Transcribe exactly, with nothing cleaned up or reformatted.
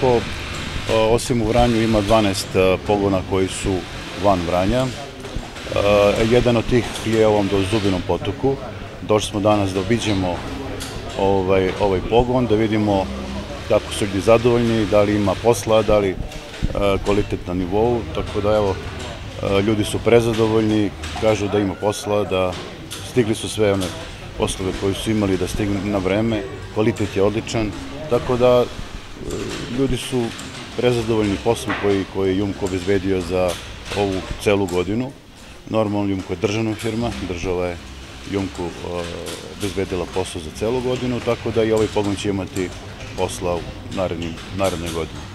ovako, osim u Vranju ima dvanaest pogona koji su van Vranja. Jedan od tih je ovom do Zubinom potoku. Došli smo danas da obiđemo ovaj, ovaj pogon, da vidimo kako su ljudi zadovoljni, da li ima posla, da li kvalitet na nivou, tako da evo, ljudi su prezadovoljni, kažu da ima posla, da stigli su sve one poslove koje su imali da stignu na vreme, kvalitet je odličan, tako da ljudi su prezadovoljni poslom koji, koji je Jumko obezbedio za ovu celu godinu. Normalno, Jumko je državna firma, država je Jumku obezbedila posao za celu godinu, tako da i ovaj pogon će imati posla u narednoj godini.